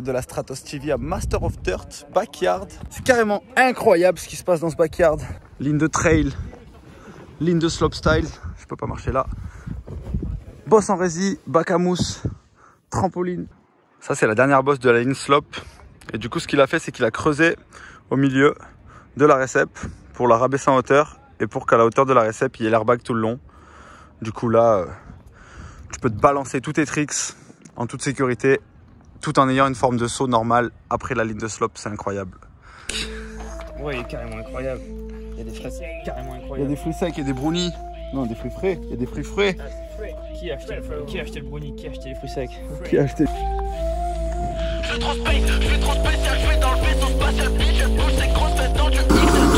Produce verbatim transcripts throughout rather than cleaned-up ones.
épisode de la Stratos T V à Master of Dirt Backyard. C'est carrément incroyable ce qui se passe dans ce backyard. Ligne de trail, ligne de slopestyle, je peux pas marcher là. Bosse en rési, bac à mousse, trampoline. Ça c'est la dernière bosse de la ligne slope. Et du coup ce qu'il a fait c'est qu'il a creusé au milieu de la récep pour la rabaisser en hauteur et pour qu'à la hauteur de la récep il y ait l'airbag tout le long. Du coup là euh, tu peux te balancer tous tes tricks en toute sécurité tout en ayant une forme de saut normale après la ligne de slope, c'est incroyable. Ouais, il est carrément incroyable. Il y a des fruits carrément incroyables. Il y a des fruits secs et des brownies. Non, des fruits frais. Il y a des fruits frais. Qui a acheté le, qui a acheté le brownie? Qui a acheté les fruits secs? Qui a acheté? Je suis trop space, je suis trop spécial, je suis dans le vaisseau spatial, bitch, je bouge ces grosses fesses dans du X,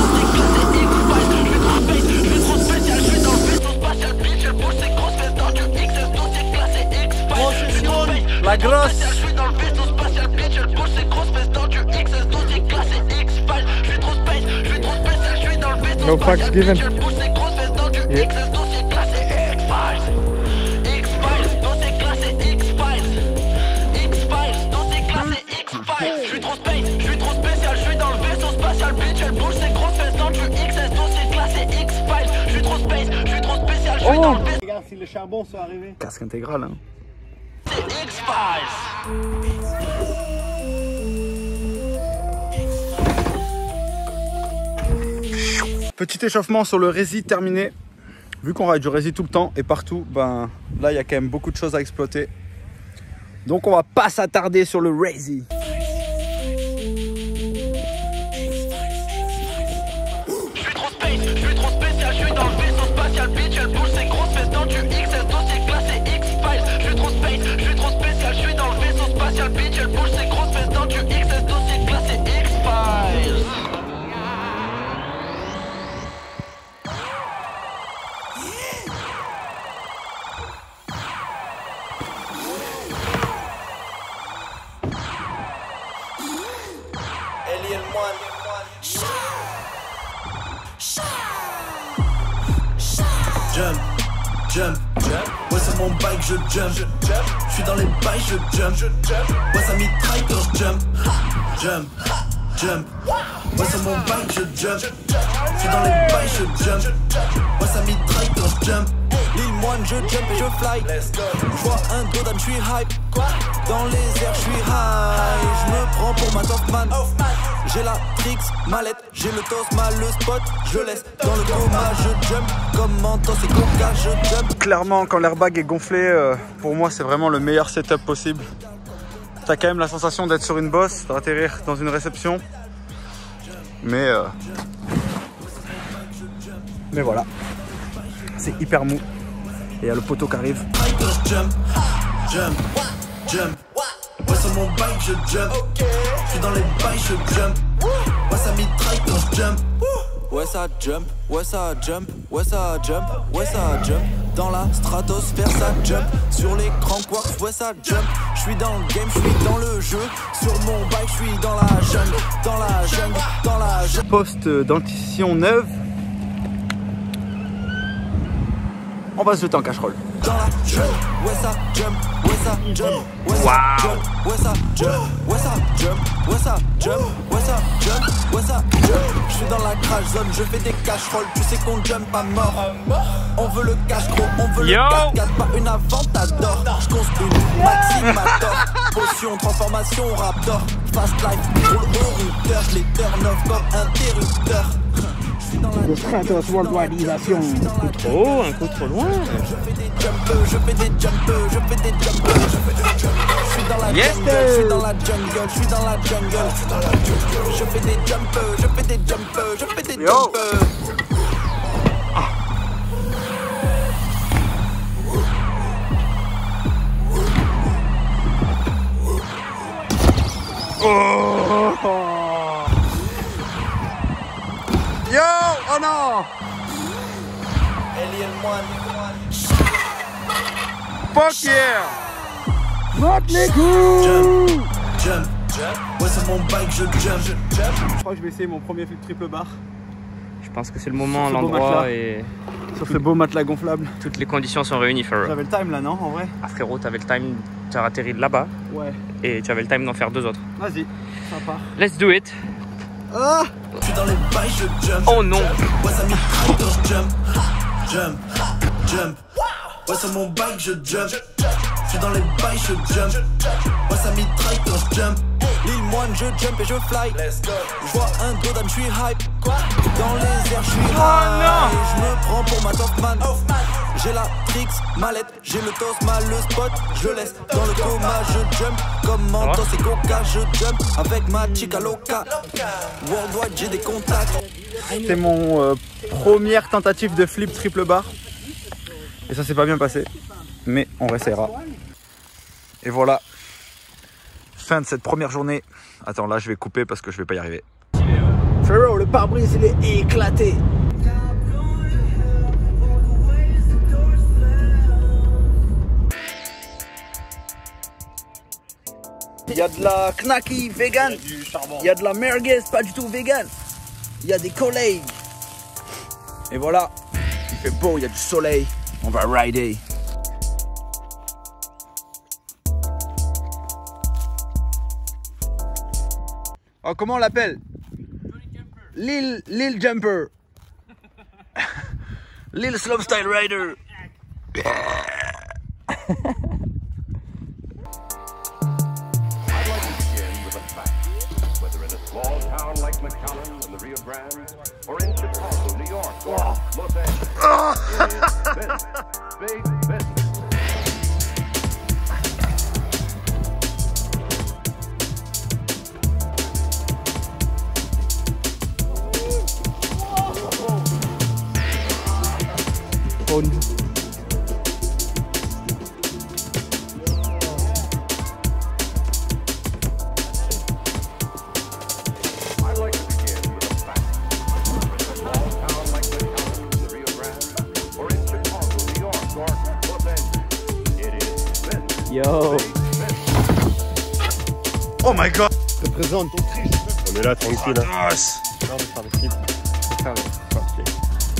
je suis trop spécial, je suis dans le vaisseau spatial, bitch, je bouge ces grosses fesses dans du X, dossier classé X, je suis trop space, la grosse. je suis dans le vaisseau spatial, bitch, je bouge ces grosses fesses dans du X, dossier classé X, je suis trop space, je suis trop spécial, je suis dans le vaisseau No spatial, bitch, je bouge ces grosses fesses dans du yeah. X, dossier classé X, X-Files, dossier classé X-Files, X-Files, dossier classé X-Files, je suis trop space, je suis trop spécial, je suis dans le vaisseau spatial, bitch, elle bouge ses grosses fesses dans du X S, dossier classé X-Files, je suis trop space, je suis trop spécial, je suis dans le vaisseau. Regarde si les charbons sont arrivés. Casque intégral, hein. C'est X-Files. Petit échauffement sur le rési terminé. Vu qu'on ride du rési tout le temps et partout, ben là il y a quand même beaucoup de choses à exploiter. Donc on va pas s'attarder sur le rési. Je suis trop space, je suis trop spécial, je suis dans le vaisseau spatial, bitch, elle bouge ses grosses fesses dans du X S, dossier classé X-Files. Je suis trop space, je suis trop spécial, je suis dans le vaisseau spatial, bitch, elle bouge ses grosses fesses dans du X S, dossier classé X-Files. Jump, jump, ouais sur mon bike je jump, je suis dans les bails je jump, ouais ça mitraille quand je jump, jump, jump, ouais sur mon bike je jump, je suis dans les bails je jump, ouais ça mitraille quand je jump. L'île moine je jump et je fly, je vois un dodan je suis hype, dans les airs je suis high, je me prends pour ma top man. J'ai la trix, mallette, j'ai le toss, mal le spot, je laisse dans le coma, je jump, comme Mentos et Coca, je jump. Clairement quand l'airbag est gonflé, euh, pour moi c'est vraiment le meilleur setup possible. T'as quand même la sensation d'être sur une bosse, d'atterrir dans une réception. Mais euh... Mais voilà, c'est hyper mou. Et il y a le poteau qui arrive. Jump, jump, jump. Ouais sur mon bike je jump, je suis dans les bails je jump, ouais ça mitraille quand je jump. Ouais ça jump, ouais ça jump, ouais ça jump, ouais ça jump. Dans la stratosphère ça jump, sur l'écran quarks ouais ça jump. Je suis dans le game, je suis dans le jeu, sur mon bike je suis dans la jungle, dans la jungle, dans la jungle. Poste dentition neuve. On va se jeter en casserole. Dans la jungle, ouais ça jump, ouais ça jump, ouais ça jump, ouais ça jump, ouais ça jump, ouais ça jump, ouais ça jump, ouais ça jump. Je suis dans la crash zone, je fais des casseroles, tu sais qu'on jump à mort. On veut le cash gros, on veut Yo. le quatre quatre, pas une Aventador. Je construis une Maximator, potion, transformation, raptor, fast life, roule au routeur, je les turn off comme interrupteur. Le Stratos Worldwideisation. Oh, un coup trop loin. Je fais des jumpers, je fais des jumpers, je fais des jumpers, je fais des jumpers. Je suis dans la Yes, jungle, je suis dans la jungle, je suis dans la jungle, je suis dans la jungle. Je fais des jumpers, je fais des jumpers, je fais des Yo. jumpers. Oh. Yo, oh non. Alien One. Fuck yeah. Note les coups. Jump, jump, jump. Ouais sur mon bike je jump, je jump. Je crois que je vais essayer mon premier flip triple bar. Je pense que c'est le moment, Sur ce beau l'endroit matelas. et Sur ce beau matelas gonflable. toutes les conditions sont réunies, Farrell. J'avais le time là, non, en vrai? Ah frérot, t'avais le time tu as atterri là-bas Ouais. et tu avais le time d'en faire deux autres. Vas-y, sympa. Let's do it. Ah, Je suis dans les bails, je jump. Oh non. Ouais, ça mitraille quand je jump. Jump, jump. Ouais, sur mon bike, je jump. Je suis dans les bails, je jump. Ouais, ça mitraille quand je jump. L'île moine, je jump et je fly. Je vois un Dodan, je suis hype. Dans les airs, je suis high. non. Je me prends pour ma top man. J'ai la trix, mallette, j'ai le toss, mal le spot. Je laisse dans le coma, je jump. Comme Mentos et Coca, je jump. Avec ma chica loca. Worldwide, j'ai des contacts. c'était mon euh, première tentative de flip triple bar. Et ça s'est pas bien passé. Mais on réessayera. Et voilà. Fin de cette première journée. Attends, là je vais couper parce que je vais pas y arriver. Frérot, le pare-brise il est éclaté. Il y a de la knacky vegan. Il y a de la merguez pas du tout vegan. Il y a des collègues. Et voilà. Il fait beau, il y a du soleil. On va rider. Oh, comment on l'appelle? Lil, Lil Jumper. Lil Slopestyle Rider. Whether in a small town like McAllen in the Rio Grande, or in Chicago, New York, or Los Angeles, it is business, big business. I'd like to begin with a fact. In a small town like McAllen in the Rio Grande, or in Chicago, New York, or Los Angeles, it is business. Yo. Oh my god. Je te présente ton triche. On est là tranquille. Hein. Non, de faire des flips. Faut faire des flips.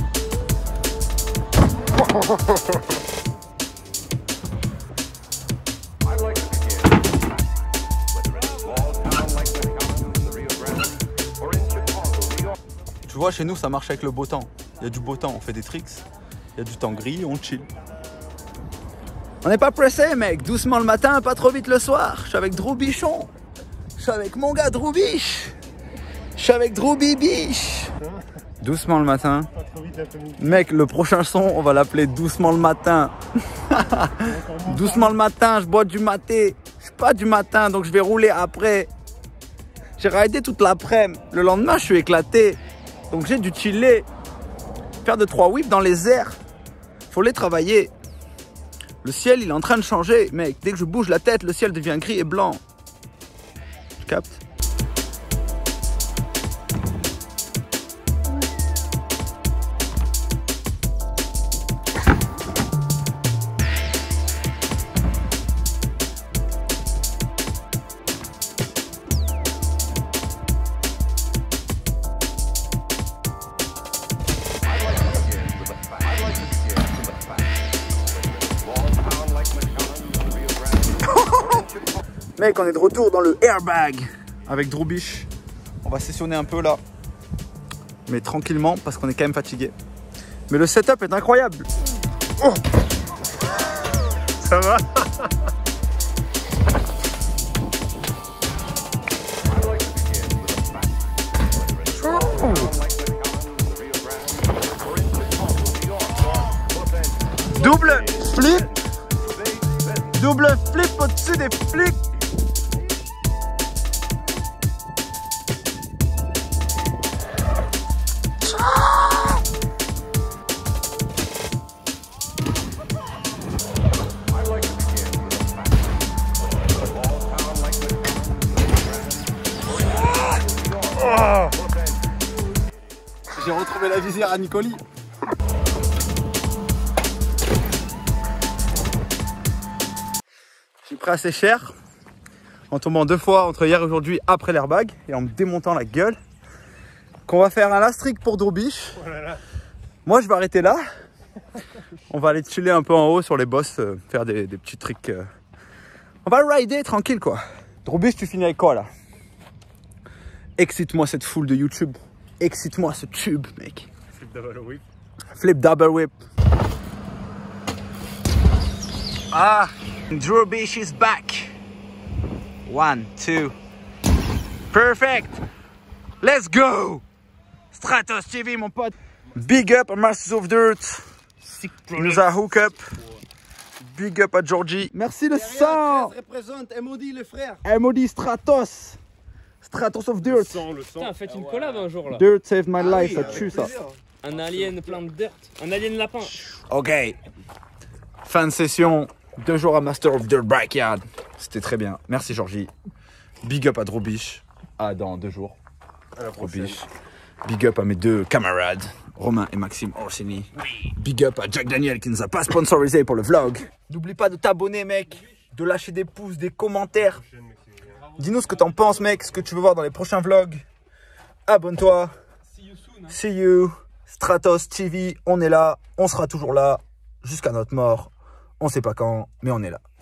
I'd like to begin with a fact. Whether in a small town like McAllen in the Rio Grande, or in Chicago, New York. Tu vois, chez nous, ça marche avec le beau temps. Il y a du beau temps, on fait des tricks. Il y a du temps gris, on chill. On n'est pas pressé, mec. Doucement le matin, pas trop vite le soir. Je suis avec Drew Bichon. Je suis avec mon gars Drew Biche. Je suis avec Drew Bibiche. Doucement le matin. Mec, le prochain son, on va l'appeler Doucement le matin. Doucement le matin, je bois du maté. Je suis pas du matin, donc je vais rouler après. J'ai raidé toute l'après-midi. Le lendemain, je suis éclaté. Donc j'ai dû chiller. Faire de trois whips dans les airs. Faut les travailler. Le ciel, il est en train de changer. Mec, dès que je bouge la tête, le ciel devient gris et blanc. Tu captes? Mec, on est de retour dans le airbag avec Drew Biche. On va sessionner un peu là, mais tranquillement parce qu'on est quand même fatigué. Mais le setup est incroyable. Oh, ça va? Double flip. Double flip au-dessus des flics. J'ai retrouvé la visière à Nicoli. J'ai pris assez cher en tombant deux fois entre hier et aujourd'hui après l'airbag et en me démontant la gueule. Qu'on va faire un last trick pour Drew Biche. Oh là là. Moi je vais arrêter là. On va aller chiller un peu en haut sur les bosses, euh, faire des, des petits tricks euh, On va rider tranquille quoi. Drobiche, tu finis avec quoi là? Excite-moi cette foule de YouTube. Excite-moi ce tube, mec. Flip double whip. Flip double whip. Ah, Drobiche is back. One, two. Perfect. Let's go. Stratos T V, mon pote. Big up à Masters of Dirt. Il nous a hook up. Big up à Georgie. Merci le sang. représente M O D le frère. M O D Stratos. Stratos of Dirt. Putain, faites une collab un jour là. Dirt saved my life, ça tue ça. Un alien plein de dirt. Un alien lapin. Ok. Fin de session. Deux jours à Master of Dirt Backyard. C'était très bien. Merci Georgie. Big up à Drobiche. Ah, dans deux jours. À la Drobiche. Big up à mes deux camarades, Romain et Maxime Orsini. Big up à Jack Daniel qui nous a pas sponsorisé pour le vlog. N'oublie pas de t'abonner, mec. De lâcher des pouces, des commentaires. Dis-nous ce que t'en penses, mec. Ce que tu veux voir dans les prochains vlogs. Abonne-toi. See you. Stratos T V, on est là. On sera toujours là. Jusqu'à notre mort. On sait pas quand, mais on est là.